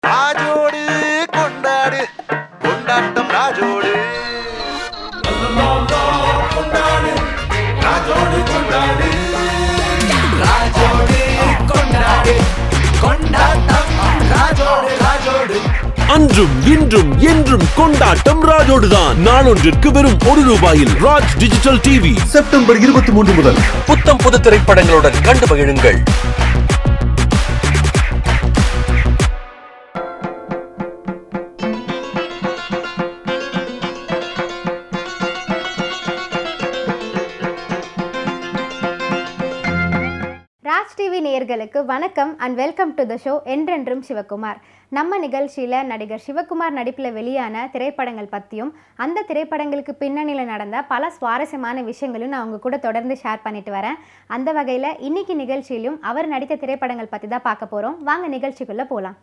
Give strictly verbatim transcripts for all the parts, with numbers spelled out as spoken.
ராஜோடு கொண்டாடு கொண்டாட்டம் ராஜோடு கொண்டாடு ராஜோடு கொண்டாடு ராஜோடு கொண்டாடு கொண்டாட்டம் ராஜோடு ராஜோடு அன்றும் இன்றும் என்றும் கொண்டாட்டம் ராஜோடுதான். நாளொன்றிற்கு வெறும் ஒரு ரூபாயில் ராஜ் டிஜிட்டல் டிவி செப்டம்பர் இருபத்தி மூன்று முதல் புத்தம் புது திரைப்படங்களுடன் கண்டு மகிழுங்கள். ராஜ் டிவி நேயர்களுக்கு வணக்கம் and welcome to the show Endrendrum Sivakumar. நம்ம நிகழ்ச்சியில் நடிகர் சிவகுமார் நடிப்பில் வெளியான திரைப்படங்கள் பற்றியும் அந்த திரைப்படங்களுக்கு பின்னணியில் நடந்த பல சுவாரஸ்யமான விஷயங்களும் நான் அவங்க கூட தொடர்ந்து ஷேர் பண்ணிட்டு வரேன். அந்த வகையில் இன்னைக்கு நிகழ்ச்சியிலும் அவர் நடித்த திரைப்படங்கள் பற்றி தான் பார்க்க போகிறோம். வாங்க நிகழ்ச்சிக்குள்ளே போகலாம்.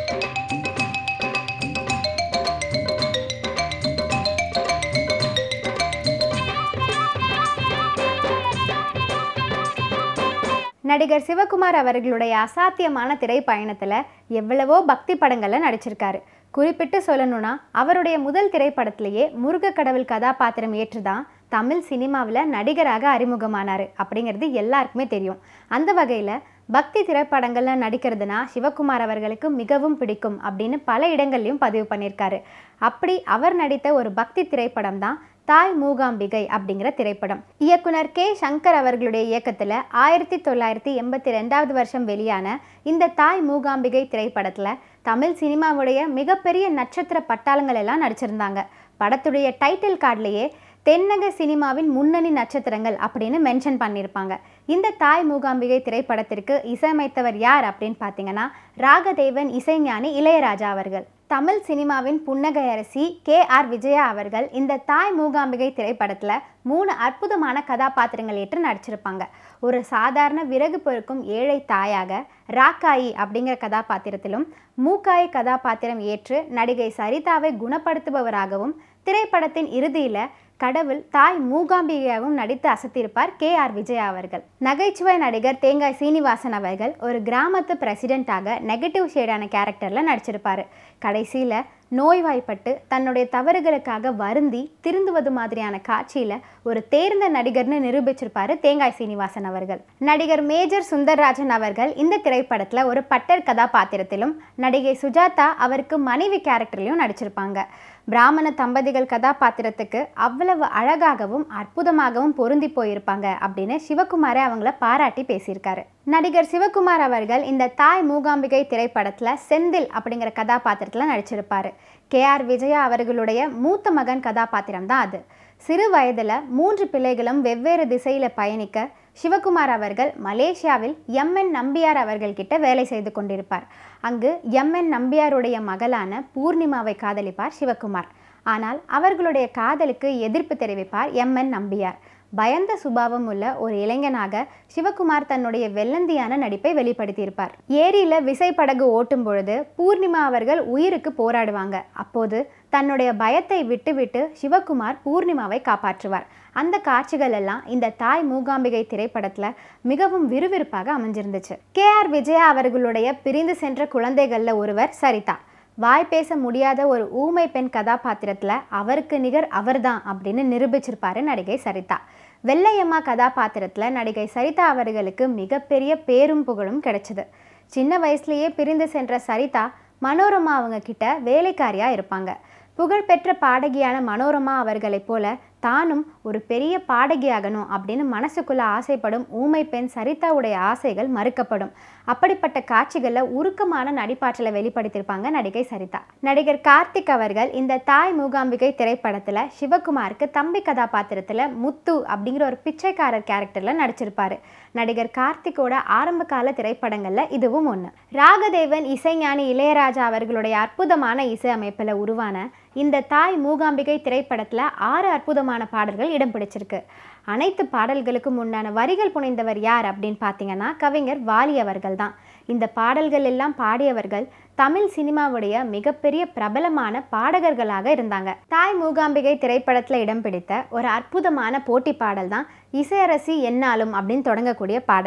நடிகர் சிவகுமார் அவர்களுடைய அசாத்தியமான திரைப்பயணத்தில் எவ்வளவோ பக்தி படங்களில் நடிச்சிருக்காரு. குறிப்பிட்டு சொல்லணும்னா அவருடைய முதல் திரைப்படத்திலேயே முருகக்கடவுள் கதாபாத்திரம் ஏற்றுதான் தமிழ் சினிமாவில் நடிகராக அறிமுகமானார் அப்படிங்கிறது எல்லாருக்குமே தெரியும். அந்த வகையில் பக்தி திரைப்படங்களில் நடிக்கிறதுனா சிவகுமார் அவர்களுக்கு மிகவும் பிடிக்கும் அப்படின்னு பல இடங்கள்லையும் பதிவு பண்ணியிருக்காரு. அப்படி அவர் நடித்த ஒரு பக்தி திரைப்படம் தான் தாய் மூகாம்பிகை அப்படிங்கிற திரைப்படம். இயக்குனர் கே சங்கர் அவர்களுடைய இயக்கத்தில் ஆயிரத்தி தொள்ளாயிரத்தி எண்பத்தி ரெண்டாவது வருஷம் வெளியான இந்த தாய் மூகாம்பிகை திரைப்படத்தில் தமிழ் சினிமாவுடைய மிகப்பெரிய நட்சத்திர பட்டாளங்கள் எல்லாம் நடிச்சிருந்தாங்க. படத்துடைய டைட்டில் கார்ட்லேயே தென்னக சினிமாவின் முன்னணி நட்சத்திரங்கள் அப்படின்னு மென்ஷன் பண்ணியிருப்பாங்க. இந்த தாய் மூகாம்பிகை திரைப்படத்திற்கு இசையமைத்தவர் யார் அப்படின்னு பார்த்தீங்கன்னா ராகதேவன் இசைஞானி இளையராஜா அவர்கள். தமிழ் சினிமாவின் புன்னகை அரசி கே ஆர் விஜயா அவர்கள் இந்த தாய் மூகாம்பிகை திரைப்படத்தில் மூணு அற்புதமான கதாபாத்திரங்கள் ஏற்று நடிச்சிருப்பாங்க. ஒரு சாதாரண விறகு பொறுக்கும் ஏழை தாயாக ராக்காயி அப்படிங்கிற கதாபாத்திரத்திலும், மூக்காய் கதாபாத்திரம் ஏற்று நடிகை சரிதாவை குணப்படுத்துபவராகவும், திரைப்படத்தின் இறுதியில் கடவுள் தாய் மூகாம்பிகையாகவும் நடித்து அசத்தியிருப்பார் கே ஆர் விஜயா அவர்கள். நகைச்சுவை நடிகர் தேங்காய் சீனிவாசன் அவர்கள் ஒரு கிராமத்து பிரசிடென்ட்டாக நெகட்டிவ் ஷேடான கேரக்டரில் நடிச்சிருப்பார். கடைசியில் நோய்வாய்ப்பட்டு தன்னுடைய தவறுகளுக்காக வருந்தி திருந்துவது மாதிரியான காட்சியில் ஒரு தேர்ந்த நடிகர்னு நிரூபிச்சிருப்பார் தேங்காய் சீனிவாசன் அவர்கள். நடிகர் மேஜர் சுந்தர்ராஜன் அவர்கள் இந்த திரைப்படத்தில் ஒரு பட்டர் கதாபாத்திரத்திலும், நடிகை சுஜாதா அவருக்கு மனைவி கேரக்டர்லையும் நடிச்சிருப்பாங்க. பிராமண தம்பதிகள் கதாபாத்திரத்துக்கு அவ்வளவு அழகாகவும் அற்புதமாகவும் பொருந்தி போயிருப்பாங்க அப்படின்னு சிவகுமாரை அவங்கள பாராட்டி பேசியிருக்காரு. நடிகர் சிவகுமார் அவர்கள் இந்த தாய் மூகாம்பிகை திரைப்படத்தில் செந்தில் அப்படிங்கிற கதாபாத்திரத்தில் நடிச்சிருப்பார். கே ஆர் விஜயா அவர்களுடைய மூத்த மகன் கதாபாத்திரம் தான் அது. சிறு வயதில் மூன்று பிள்ளைகளும் வெவ்வேறு திசையில் பயணிக்க சிவகுமார் அவர்கள் மலேசியாவில் எம் என் நம்பியார் அவர்கள்கிட்ட வேலை செய்து கொண்டிருப்பார். அங்கு எம் என் நம்பியாருடைய மகளான பூர்ணிமாவை காதலிப்பார் சிவகுமார். ஆனால் அவர்களுடைய காதலுக்கு எதிர்ப்பு தெரிவிப்பார் எம் என் நம்பியார். பயந்த சுபாவம் உள்ள ஒரு இளைஞனாக சிவகுமார் தன்னுடைய வெள்ளந்தியான நடிப்பை வெளிப்படுத்தியிருப்பார். ஏரியில் விசைப்படகு ஓட்டும் பொழுது பூர்ணிமா அவர்கள் உயிருக்கு போராடுவாங்க. அப்போது தன்னுடைய பயத்தை விட்டுவிட்டு சிவகுமார் பூர்ணிமாவை காப்பாற்றுவார். அந்த காட்சிகள் எல்லாம் இந்த தாய் மூகாம்பிகை திரைப்படத்தில் மிகவும் விறுவிறுப்பாக அமைஞ்சிருந்துச்சு. கே ஆர் விஜயா அவர்களுடைய பிரிந்து சென்ற குழந்தைகளில் ஒருவர் சரிதா. வாய் பேச முடியாத ஒரு ஊமை பெண் கதாபாத்திரத்தில் அவருக்கு நிகர் அவர்தான் அப்படின்னு நிரூபிச்சிருப்பாரு நடிகை சரிதா. வெள்ளையம்மா கதாபாத்திரத்தில் நடிகை சரிதா அவர்களுக்கு மிகப்பெரிய பேரும் புகழும் கிடைச்சது. சின்ன வயசுலேயே பிரிந்து சென்ற சரிதா மனோரமா அவங்க கிட்ட வேலைக்காரியாக இருப்பாங்க. புகழ்பெற்ற பாடகியான மனோரமா அவர்களைப் போல தானும் ஒரு பெரிய பாடகியாகணும் அப்படின்னு மனசுக்குள்ள ஆசைப்படும் ஊமை பெண் சரிதாவுடைய ஆசைகள் மறுக்கப்படும். அப்படிப்பட்ட காட்சிகளில் உருக்கமான நடிப்பாற்றலை வெளிப்படுத்தியிருப்பாங்க நடிகை சரிதா. நடிகர் கார்த்திக் அவர்கள் இந்த தாய் மூகாம்பிகை திரைப்படத்தில் சிவகுமாருக்கு தம்பி கதாபாத்திரத்தில் முத்து அப்படிங்கிற ஒரு பிச்சைக்காரர் கேரக்டரில் நடிச்சிருப்பாரு. நடிகர் கார்த்திக்கோட ஆரம்ப கால திரைப்படங்களில் இதுவும் ஒன்று. ராகதேவன் இசைஞானி இளையராஜா அவர்களுடைய அற்புதமான இசை அமைப்பில் உருவான இந்த தாய் மூகாம்பிகை திரைப்படத்தில் ஆறு அற்புதமான பாடல்கள் இடம் பிடிச்சிருக்கு. அனைத்து பாடல்களுக்கும் உண்டான வரிகள் புனைந்தவர் யார் அப்படின்னு பார்த்தீங்கன்னா கவிஞர் வாலி அவர்கள் தான். இந்த பாடல்கள் எல்லாம் பாடியவர்கள் தமிழ் சினிமாவுடைய மிகப்பெரிய பிரபலமான பாடகர்களாக இருந்தாங்க. தாய் மூகாம்பிகை திரைப்படத்தில் இடம் பிடித்த ஒரு அற்புதமான போட்டி பாடல் தான் இசையரசி என்னாலும் அப்படின்னு தொடங்கக்கூடிய பாடல்.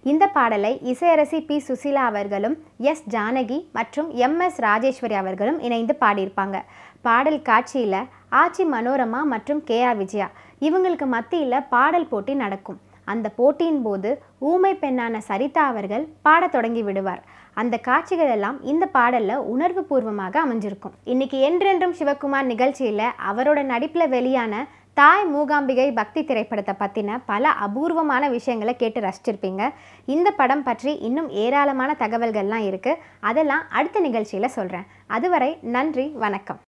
இந்த பாடலை இசையரசி பி சுசீலா அவர்களும் எஸ் ஜானகி மற்றும் எம் எஸ் ராஜேஸ்வரி அவர்களும் இணைந்து பாடியிருப்பாங்க. பாடல் காட்சியில் ஆச்சி மனோரமா மற்றும் கே ஆர் விஜயா இவங்களுக்கு மத்தியில் பாடல் போட்டி நடக்கும். அந்த போட்டியின் போது ஊமை பெண்ணான சரிதா அவர்கள் பாடத் தொடங்கி விடுவார். அந்த காட்சிகள் எல்லாம் இந்த பாடலில் உணர்வு பூர்வமாக அமைஞ்சிருக்கும். இன்னைக்கு என்றென்றும் சிவகுமார் நிகழ்ச்சியில் அவரோட நடிப்பில் வெளியான தாய் மூகாம்பிகை பக்தி திரைப்படத்தை பற்றின பல அபூர்வமான விஷயங்களை கேட்டு ரசிச்சிருப்பீங்க. இந்த படம் பற்றி இன்னும் ஏராளமான தகவல்கள்லாம் இருக்குது. அதெல்லாம் அடுத்த நிகழ்ச்சியில் சொல்கிறேன். அதுவரை நன்றி, வணக்கம்.